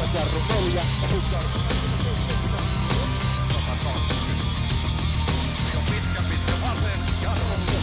liukasjarru 4. Pitkä vasen jarru.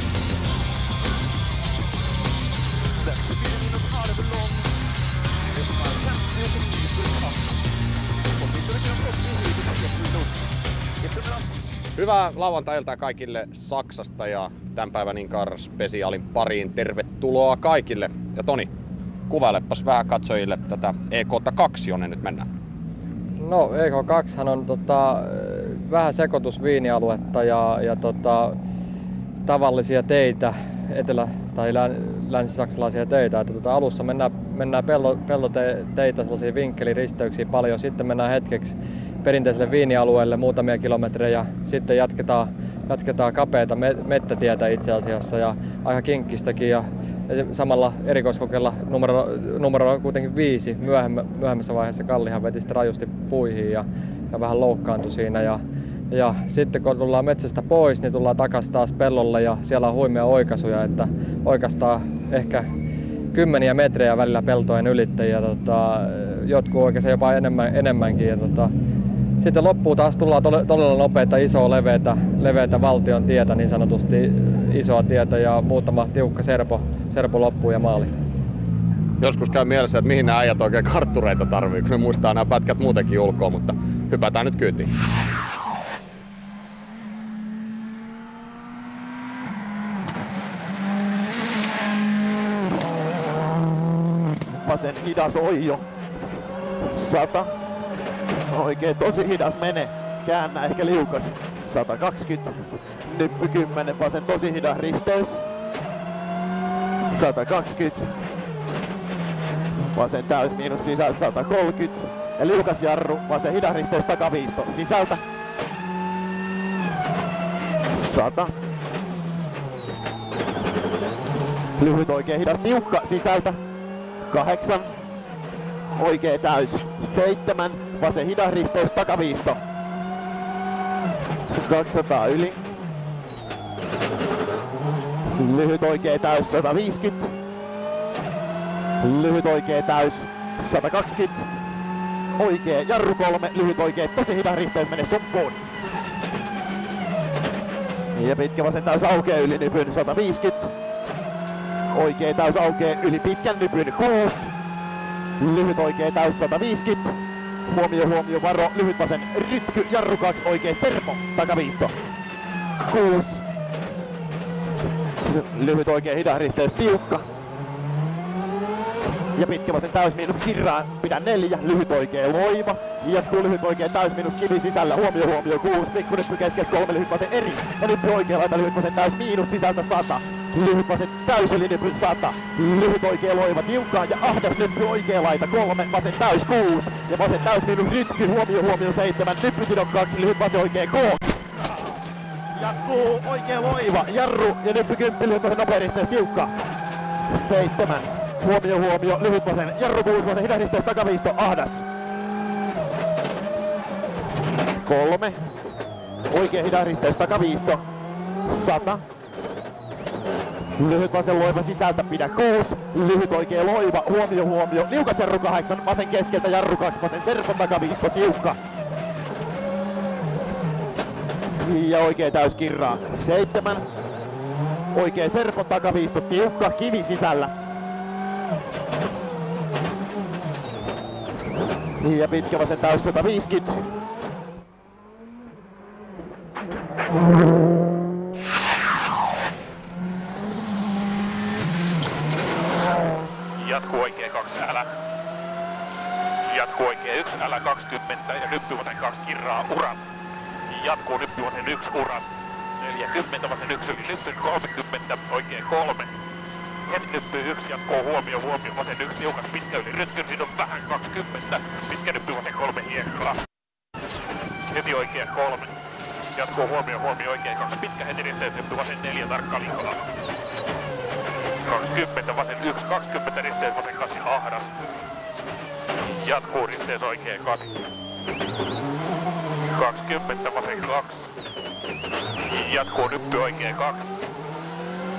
Sätter bilen upp halv lång. Det som är 50 som nyper fast. Och vi skulle kunna upp i huvudet. Hyvää lauantai-iltaa kaikille Saksasta ja tämän päivän Incar-spesiaalin pariin. Tervetuloa kaikille. Ja Toni, kuvailepas vähän katsojille tätä EK2, jonne nyt mennään. No EK2 on vähän sekoitus viinialuetta ja tavallisia teitä, etelä- tai länsisaksalaisia teitä. Että alussa mennään peltoteitä, sellaisia vinkkeliristeyksiä paljon, sitten mennään hetkeksi perinteiselle viinialueelle muutamia kilometrejä, sitten jatketaan kapeata mettätietä itse asiassa ja aika kinkkistäkin ja samalla erikoiskokeella numero kuitenkin 5 myöhemmässä vaiheessa Kallihan veti sitten rajusti puihin ja vähän loukkaantui siinä ja sitten kun tullaan metsästä pois, niin tullaan takaisin taas pellolle ja siellä on huimia oikaisuja, että oikaistaan ehkä kymmeniä metrejä välillä peltojen ylitte ja jotkut oikeastaan jopa enemmänkin. Ja sitten loppuun taas tullaan todella nopeata, isoa leveätä valtion tietä, niin sanotusti isoa tietä ja muutama tiukka serpo loppuu ja maali. Joskus käy mielessä, että mihin nämä äijät oikein karttureita tarvii, kun ne muistaa nämä pätkät muutenkin ulkoa, mutta hypätään nyt kyytiin. Vasen hidas Oijo. 100. Oikein tosi hidas mene. Käännä ehkä liukas. 120. Nyppy 10. Vasen tosi hidas risteys. 120. Vasen täys miinus sisältä 130. Ja liukas jarru. Vasen hidas risteys takaviisto. Sisältä. 100. Lyhyt oikein hidas tiukka sisältä. 8. Oikee täys. 7. Vasen hidas risteys takaviisto. 200 yli. Lyhyt oikee täys 150. Lyhyt oikee täys 120. Oikee jarru 3. Lyhyt oikee tosi hidas risteys menee sumpuun. Ja pitkä vasen täys aukeaa yli nypyn 150. Oikee täys aukeaa yli pitkän nypyn 6. Lyhyt oikee täys 150. Huomio, varo, lyhyt vasen rytky, jarru 2, oikee serpo, takaviisto. 6. Lyhyt oikee hidas risteys tiukka. Ja pitkä vasen täys miinus kirraan, pidä 4, lyhyt oikee loiva. Jatkuu lyhyt oikee täys miinus kivi sisällä, huomio 6, pikku nyppy keskellä 3, lyhyt vasen eri. Ja nyppy oikee laita, lyhyt vasen täys miinus sisältä 100. Lyhyt vasen täys yli nypyn 100. Lyhyt oikee loiva tiukkaan ja ahdas nyppy oikee laita 3, vasen täys 6. Ja vasen täys miinus rytky, huomio 7, nyppy sidon 2, lyhyt vasen oikee K. Jatkuu oikee loiva, jarru ja nyppy 10, lyhyt vasen nopea risteys tiukka. 7. Huomio, lyhyt vasen, jarru 6, vasen hidas risteys takaviisto, ahdas. 3. Oikee hidas risteys takaviisto. 100. Lyhyt vasen loiva sisältä, pidä 6. Lyhyt oikee loiva, huomio. Liukas jarru 8, vasen keskeltä jarru 2, vasen serpon takaviisto, tiukka. Ja oikee täys kirraa. 7. Oikee serpon takaviisto, tiukka, kivi sisällä. Ja pitkä vasen täys 150. Jatkuu oikee 2 älä. Jatkuu oikee 1 älä 20 ja nyppy vasen 2 kirraa urat. Jatkuu nyppy vasen 1 urat. 40 vasen 1 yli nyppyn 30 oikee 3. Heti nyppy 1 jatkuu huomio vasen 1 liukas pitkä yli rytkyn sidon vähän 20. Pitkä nyppy vasen 3 hiekkaa. Heti oikee 3. Jatkuu huomio oikee 2 pitkä heti risteys nyppy vasen 4 tarkka liikaa. 20 vasen 1, 20 risteys vasen 8 ahdas. Jatkuu risteys oikee 8. 20 vasen 2. Jatkuu nyppy oikee 2.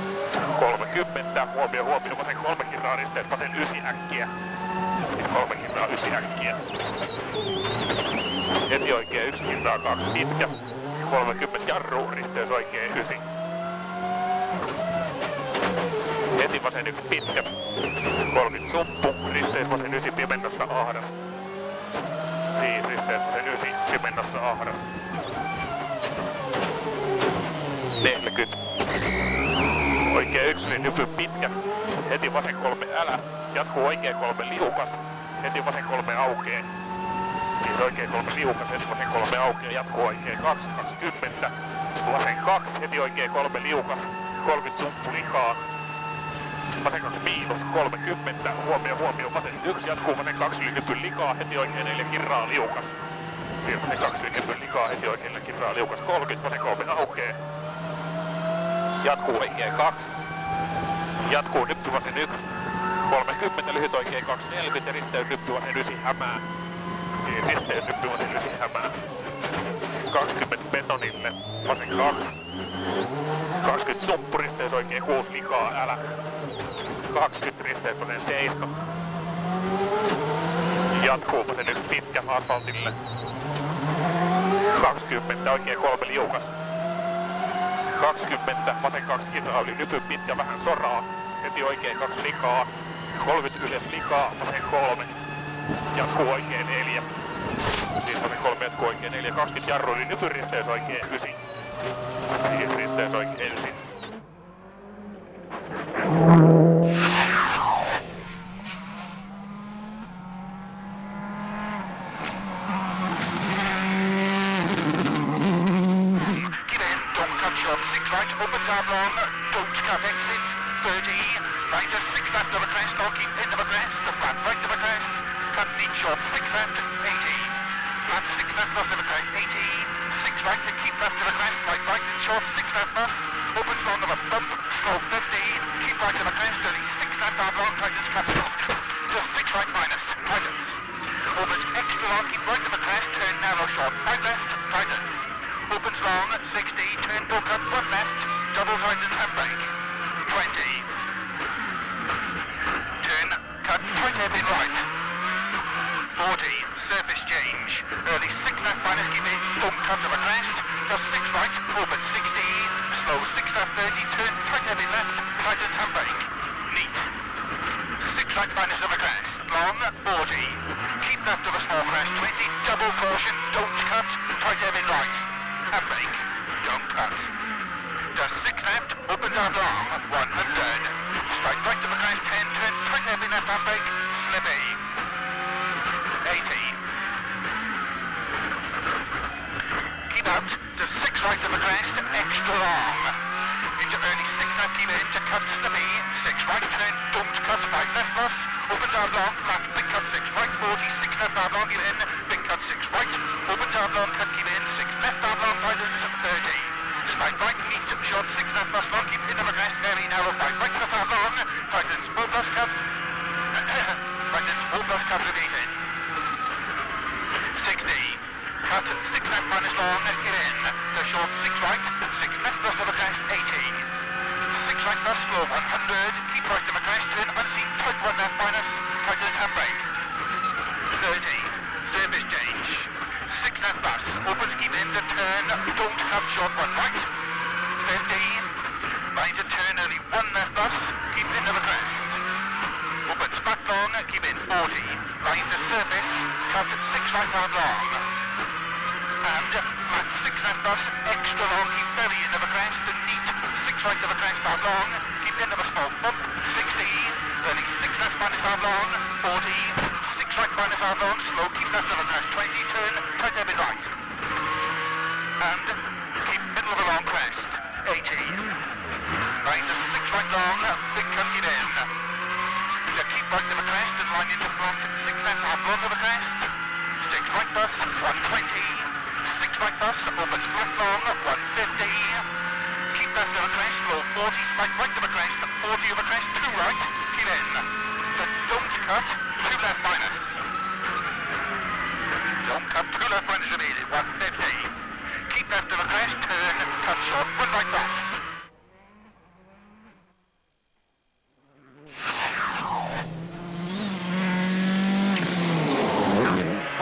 30, huomio vasen 3 kirraa risteys vasen 9 äkkiä. 3 kirraa 9 äkkiä. Heti oikein 1 kirraa 2 pitkä. 30 jarru, risteys oikein 9. Heti vasen 1 pitkä. 30 sumppu, risteys vasen 9 pimennossa ahdas. Siis risteys vasen 9 pimennossa ahdas. 40. Oikein 1 yli nypy pitkä. Heti vasen 3 älä. Jatkuu oikein 3 liukas. Heti vasen 3 aukee. Siis oikein 3 liukas, heti vasen 3 aukee. Jatkuu oikein 2, 20. Vasen 2, heti oikein 3 liukas. 30 sumppu likaa. Vasen 2 miinus 30. Huomio. Vasen 1 jatkuu vasen 2 yli nypyn likaa. Heti oikein 4 kirraa liukas. Siis vasen 2 yli nypyn likaa. Heti oikein 4 kirraa liukas. 30. Vasen 3 aukee. Jatkuu oikein 2. Jatkuu nyppy vasen 1. 30 lyhyt oikein 240 ja risteys nyppy vasen 9 hämää. Siis risteys nyppy vasen 9 hämää. 20 betonille. Vasen 2. 20 sumppu risteys oikein 6 likaa älä. 20 risteys vasen 7. Jatkuu vasen 1 pitkä asfaltille. 20 oikein 3 liukas. 20, vasen 2 kirraa yli nypyn pitkä vähän soraa. Heti oikein 2 likaa. 30 ylös likaa, vasen 3. Jatkuu oikein 4. Siis vasen 3 jatkuu oikein 4. 20 jarru yli nypyn risteys oikein 9. Siis risteys oikein 9.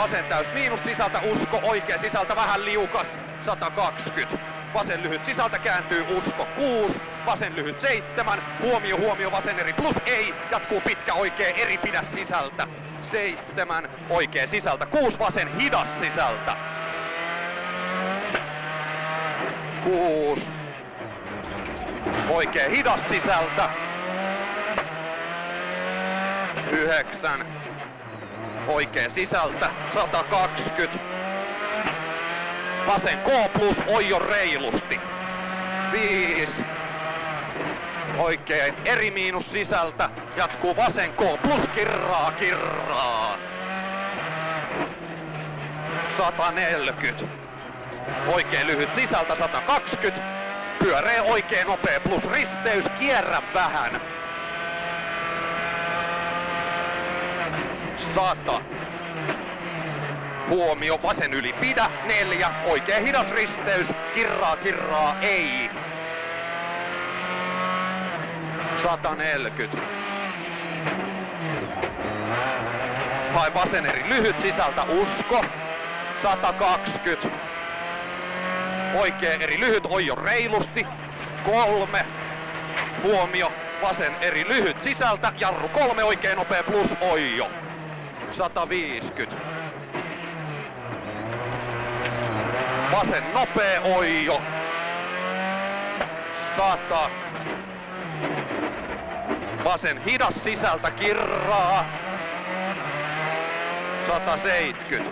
Vasen täys miinus sisältä Usko, oikea sisältä vähän liukas, 120. Vasen lyhyt sisältä kääntyy Usko, 6. Vasen lyhyt 7. Huomio, vasen eri plus ei. Jatkuu pitkä oikea eri pidä sisältä. 7. Oikea sisältä, 6. Vasen hidas sisältä. 6. Oikea hidas sisältä. 9. Oikea sisältä, 120. Vasen K plus oijo reilusti. 5. Oikein eri miinus sisältä. Jatkuu vasen K plus kirraa. 140. Oikein lyhyt sisältä 120. Pyöreä oikein nopea plus risteys. Kierrä vähän. 100. Huomio, vasen yli pidä, 4, oikea hidas risteys, kirraa, ei. 140. Hae vasen eri lyhyt sisältä Usko, 120. Oikea eri lyhyt oijo reilusti, 3. Huomio, vasen eri lyhyt sisältä, jarru 3, oikein nopea plus oijo, 150. Vasen nopea oijo. 100. Vasen hidas sisältä kirraa. 170.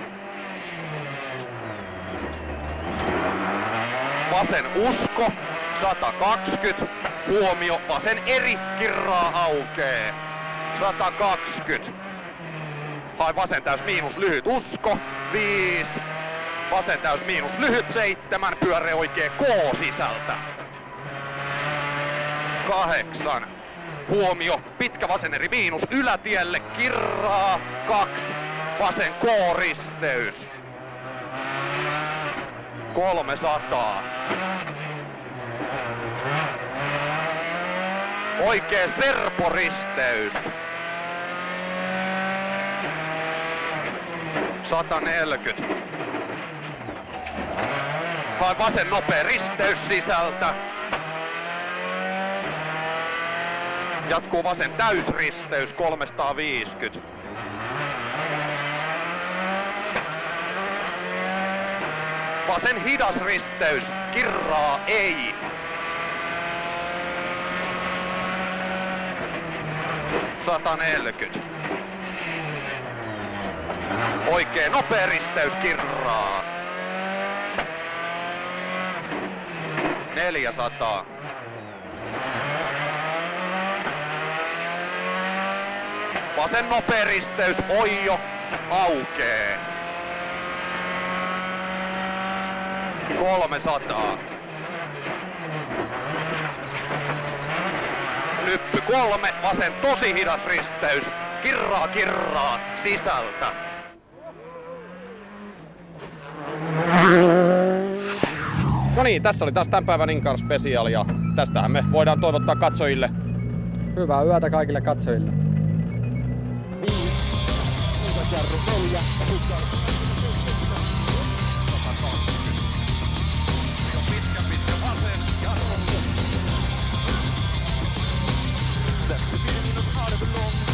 Vasen Usko. 120. Huomio, vasen eri kirraa aukee. 120. Hae vasen täys miinus lyhyt Usko. 5. Vasen täys miinus lyhyt 7, pyöreä oikea K sisältä. 8. Huomio, pitkä vasen eri miinus ylätielle, kirraa. 2. Vasen K risteys. 300. Oikea serpo risteys. 140. Hae vasen nopea risteys sisältä. Jatkuu vasen täysristeys 350. Vasen hidas risteys, kirraa ei. 140. Oikea nopea risteys, kirraa. 400. Vasen nopea risteys, oijo, aukee. 300. Nyppy 3, vasen tosi hidas risteys, kirraa, sisältä. No niin, tässä oli taas tämän päivän Incar Special ja tästähän me voidaan toivottaa katsojille hyvää yötä kaikille katsojille. 5. Jarru 4. Pitkä vasen, jarru. That's the beginning of out of a long